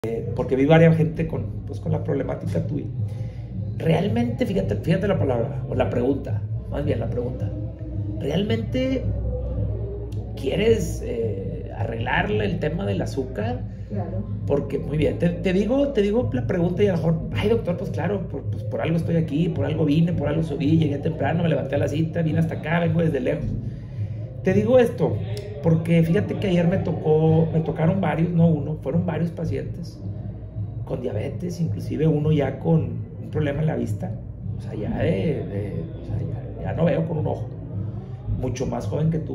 porque vi varias gente con la problemática tuya. Realmente, fíjate la palabra, o la pregunta, más bien la pregunta. ¿Realmente quieres arreglarle el tema del azúcar? Claro. Porque, muy bien, te digo la pregunta y a lo mejor, ay doctor, pues claro, por algo estoy aquí, por algo vine, por algo subí, llegué temprano, me levanté a la cita, vine hasta acá, vengo desde lejos. Te digo esto porque fíjate que ayer me tocaron varios, no uno, fueron varios pacientes con diabetes, inclusive uno ya con un problema en la vista, o sea, ya no veo con un ojo, mucho más joven que tú.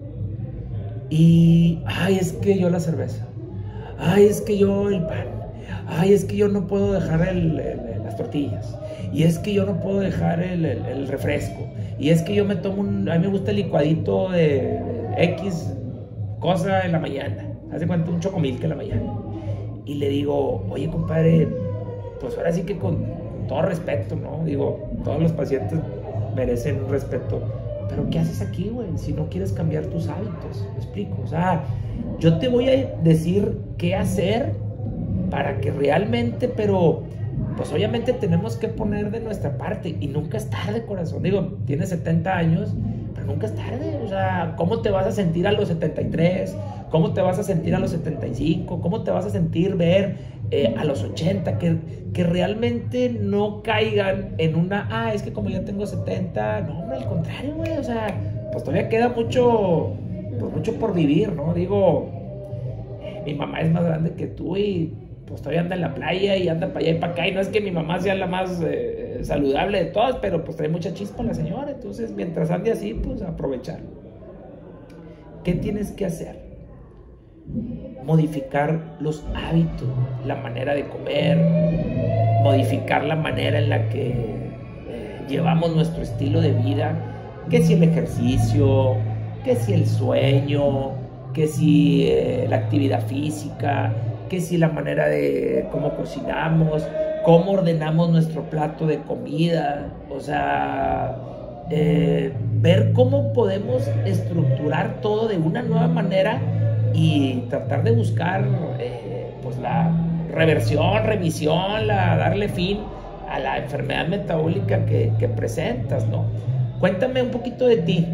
Y, ay, es que yo la cerveza, ay, es que yo el pan, ay, es que yo no puedo dejar las tortillas, y es que yo no puedo dejar el refresco, y es que yo me tomo a mí me gusta el licuadito de X cosa en la mañana, hace cuenta un chocomilk en la mañana. Y le digo, oye compadre, pues ahora sí que con todo respeto, ¿no? Digo, todos los pacientes merecen un respeto, pero ¿qué haces aquí, güey? Si no quieres cambiar tus hábitos, ¿me explico? O sea, yo te voy a decir qué hacer para que realmente, pero pues obviamente tenemos que poner de nuestra parte y nunca es tarde, corazón. Digo, tienes 70 años, pero nunca es tarde. O sea, ¿cómo te vas a sentir a los 73? ¿Cómo te vas a sentir a los 75? ¿Cómo te vas a sentir a los 80? Que realmente no caigan en una, es que como ya tengo 70, no, hombre, al contrario, güey. O sea, pues todavía queda mucho por vivir, ¿no? Digo, mi mamá es más grande que tú y pues todavía anda en la playa y anda para allá y para acá, y no es que mi mamá sea la más saludable de todas, pero pues trae mucha chispa la señora, entonces mientras ande así, pues aprovechar. ¿Qué tienes que hacer? Modificar los hábitos, la manera de comer, modificar la manera en la que llevamos nuestro estilo de vida, que si el ejercicio, que si el sueño, que si la actividad física, que si la manera de cómo cocinamos, cómo ordenamos nuestro plato de comida, o sea, ver cómo podemos estructurar todo de una nueva manera y tratar de buscar pues la reversión, remisión, darle fin a la enfermedad metabólica que presentas, ¿no? Cuéntame un poquito de ti,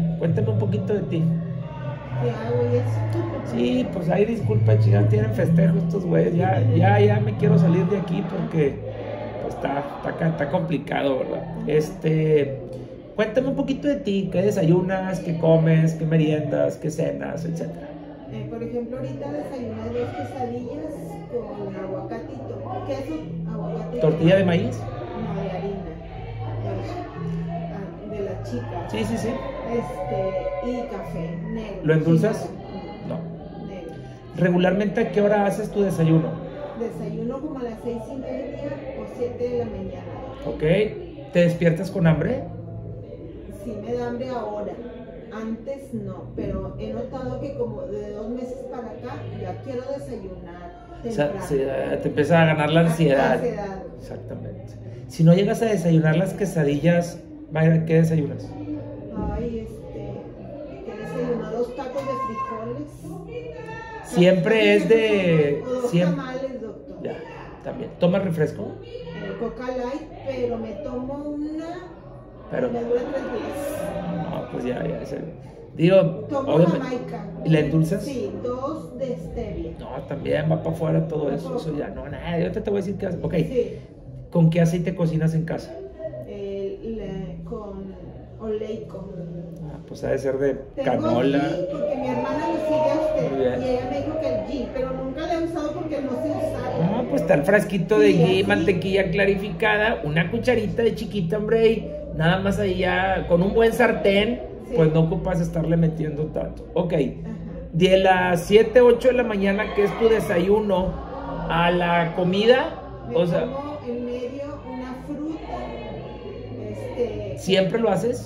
¿Qué hago? ¿Y eso? Sí, pues ahí disculpa, chicas, tienen festejo estos güeyes, ya me quiero salir de aquí porque pues está complicado, ¿verdad? Cuéntame un poquito de ti, qué desayunas, qué comes, qué meriendas, qué cenas, etcétera. Por ejemplo, ahorita desayuné 2 quesadillas con aguacatito, queso, aguacate. ¿Tortilla de maíz? No, de harina, de la chica. Sí. Y café negro. ¿Lo endulzas? No. Negro. ¿Regularmente a qué hora haces tu desayuno? Desayuno como a las 6:30 o 7 de la mañana. Ok. ¿Te despiertas con hambre? Sí me da hambre ahora. Antes no, pero he notado que como de 2 meses para acá ya quiero desayunar temprano. O sea, te empieza a ganar la ansiedad. Exactamente. Si no llegas a desayunar las quesadillas, Mayra, ¿qué desayunas? Ay, que desayuno 2 tacos de frijoles. Siempre es de... O 2 tamales, doctor. Ya, también. ¿Tomas refresco? Coca Light, pero me tomo una... Pero... me dura 3 días. No, pues ya. Digo, tomo Jamaica. ¿Y la endulzas? Sí, 2 de stevia. No, también va para afuera todo eso. Eso ya, no, nada. Yo te voy a decir que... Ok. Sí. ¿Con qué aceite cocinas en casa? Con oleico. Pues ha de ser de Tengo canola. Ghee porque mi hermana lo sigue a usted. Muy bien. Y ella me dijo que el ghee, pero nunca lo he usado porque no sé usarlo. Pues está el frasquito de Sí, ghee, así. mantequilla clarificada, una cucharita de chiquita, hombre, y nada más ahí ya, con un buen sartén, Sí. pues no ocupas estarle metiendo tanto. Ok, Ajá. de las 7, 8 de la mañana, que es tu desayuno, a la comida, Me o sea, como en medio una fruta. ¿siempre lo haces?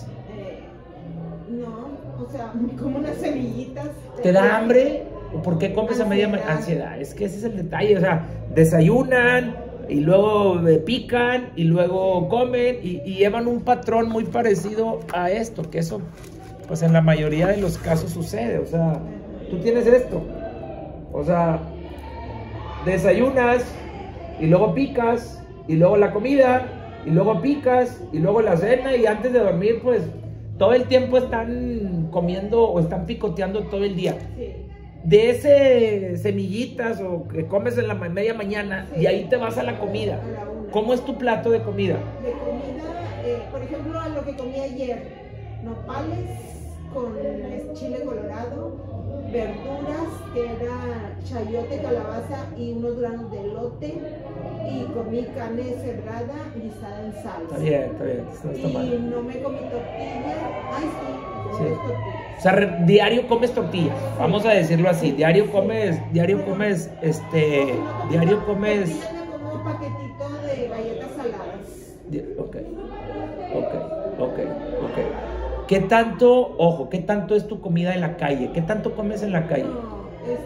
No, o sea, me como unas semillitas. ¿Te da hambre? ¿O por qué comes a media mañana? Ansiedad. Es que ese es el detalle, o sea, desayunan y luego pican y luego comen y llevan un patrón muy parecido a esto, que eso, pues en la mayoría de los casos sucede, o sea, tú tienes esto, o sea, desayunas y luego picas y luego la comida y luego picas y luego la cena y antes de dormir pues todo el tiempo están comiendo o están picoteando todo el día. Sí. De ese semillitas o que comes en la media mañana y ahí te vas a la comida. A la una. ¿Cómo es tu plato de comida? De comida, por ejemplo, a lo que comí ayer, nopales con chile colorado, verduras que era chayote, calabaza y unos granos de elote, y comí carne cebrada guisada en salsa. Está bien, no está Y mal. no me comí tortilla. Ay, sí, comí Sí. tortillas. O sea, diario comes tortillas, vamos a decirlo así, diario comes, Tortilla, me como un paquetito de galletas saladas. Ok. ¿Qué tanto, ojo, qué tanto es tu comida en la calle? ¿Qué tanto comes en la calle? No,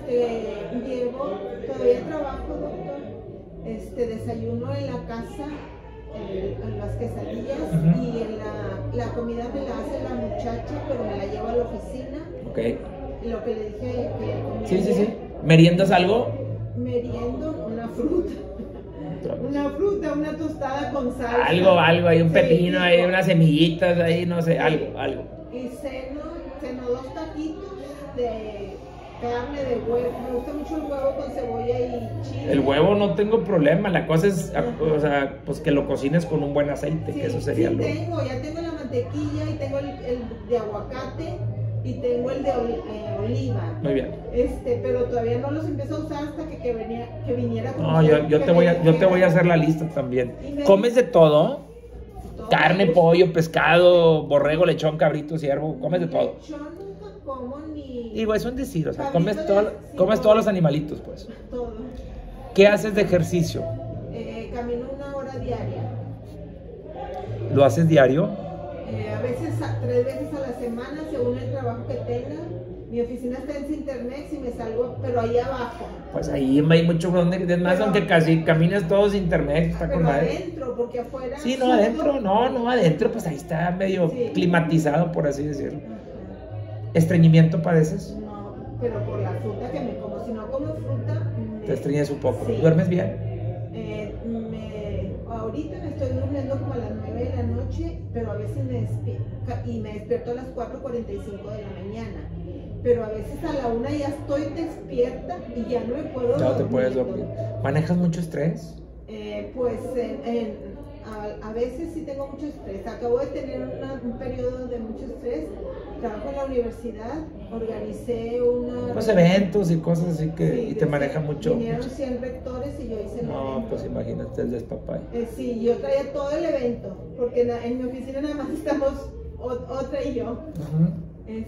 todavía trabajo, doctor. Desayuno en la casa, en las quesadillas, Ujú. y la comida me la hace la muchacha, pero me la llevo a la oficina. Ok. Y lo que le dije que comí Sí. ayer, ¿Meriendas algo? meriendo una fruta. Una fruta, una tostada con salsa. Algo, hay un Sí, pepino, sí, hay unas semillitas, ahí, no sé, Sí. algo. Y ceno 2 taquitos de carne, de huevo. Me gusta mucho el huevo con cebolla y chile. El huevo no tengo problema, la cosa es, Ajá. o sea, pues que lo cocines con un buen aceite, que eso sería sí lo... ya tengo la mantequilla y tengo el de aguacate y tengo el de oliva. Muy bien. Pero todavía no los empiezo a usar hasta que viniera con No, yo te voy a hacer la lista también. Y me- ¿Comes de todo? todo. Carne, pollo, pescado, borrego, lechón, cabrito, ciervo, comes de todo. Yo nunca como ni Digo, es un decir, o sea, Cabrito comes sí, todos los animalitos, pues. todo. ¿Qué haces de ejercicio? Camino 1 hora diaria. ¿Lo haces diario? A veces 3 veces a la semana, según el trabajo que tenga. Mi oficina está en Cintermex y me salgo, pero ahí abajo. Pues ahí hay mucho donde, es más, Pero- aunque casi camines todos internet, está con Pero madre. adentro, porque afuera. Sí, no, sudo. adentro, no, adentro, pues ahí está medio Sí. climatizado, por así decirlo. Ajá. ¿Estreñimiento padeces? No, pero por la fruta que me como. Si no como fruta, Te estreñes un poco. Sí. ¿Duermes bien? Ahorita me estoy durmiendo como a las 9 de la noche, pero a veces me despierto a las 4:45 de la mañana. Pero a veces a la 1 ya estoy despierta y ya no me puedo Ya no te dormir. puedes dormir. ¿Manejas mucho estrés? Pues a veces sí tengo mucho estrés. Acabo de tener un periodo de mucho estrés. Trabajo en la universidad, organicé una... Pues eventos y cosas así que Sí, y te maneja mucho. Vinieron 100 rectores y yo hice el No, evento. pues imagínate el despapay. Sí, yo traía todo el evento, porque en mi oficina nada más estamos otra y yo. Ujú.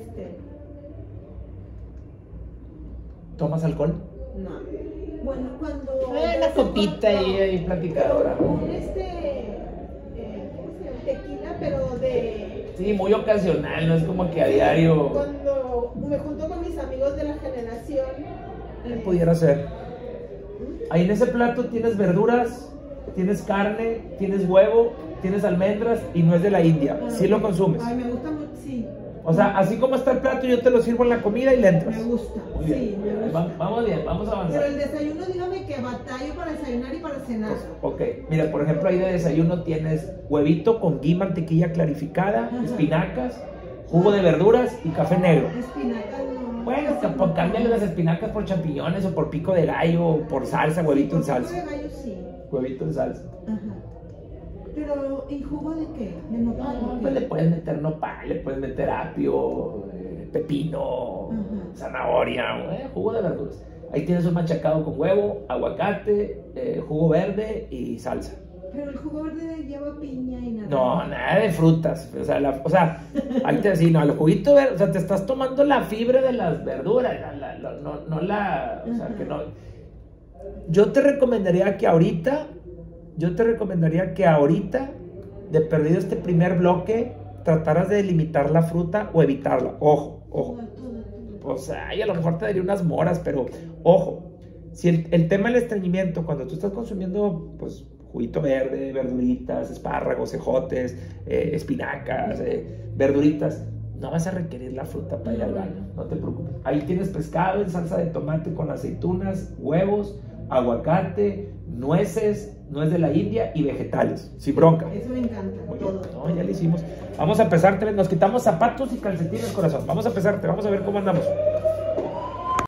No. ¿Tomas alcohol? Bueno, cuando... Una copita ahí platicadora. Un ¿cómo se llama? Tequila, pero de... Sí, muy ocasional, no es como que a diario Cuando me junto con mis amigos de la generación... pudiera ser. Ahí en ese plato tienes verduras, tienes carne, tienes huevo, tienes almendras y no es de la India. Sí lo consumes. Ay, me gusta mucho, sí. O sea, así como está el plato, yo te lo sirvo en la comida y le entras. Me gusta, Muy bien. sí, me gusta. Vamos bien, vamos a Pero avanzar. el desayuno, dígame que batallo para desayunar y para cenar. Ok, mira, por ejemplo, ahí de desayuno tienes huevito con ghee, mantequilla clarificada, Ajá. espinacas, jugo de verduras y café negro. Espinacas no. Bueno, cámbiale las espinacas por champiñones o por pico de gallo o por salsa, huevito en Sí, por salsa. jugo de gallo sí. Huevito en salsa. Ajá. Pero, ¿y jugo de qué? ¿De nopal? o qué? Pues le puedes meter nopal, le puedes meter apio, pepino, Ajá. zanahoria, jugo de verduras. Ahí tienes un machacado con huevo, aguacate, jugo verde y salsa. Pero el jugo verde lleva piña y nada. No, nada de frutas. O sea, ahí te decía, no, el juguito verde, o sea, te estás tomando la fibra de las verduras, o sea, que no. Yo te recomendaría que ahorita, de perdido este primer bloque, trataras de limitar la fruta o evitarla. Ojo. Pues ay, a lo mejor te daría unas moras, pero ojo, si el tema del estreñimiento, cuando tú estás consumiendo, pues, juguito verde, verduritas, espárragos, ejotes, espinacas, verduritas, no vas a requerir la fruta para ir al baño, no te preocupes. Ahí tienes pescado en salsa de tomate con aceitunas, huevos, aguacate, nueces, nuez de la India y vegetales, sin bronca. Eso me encanta, todo. No, ya lo hicimos. Vamos a empezar, nos quitamos zapatos y calcetines, corazón. Vamos a empezar, vamos a ver cómo andamos.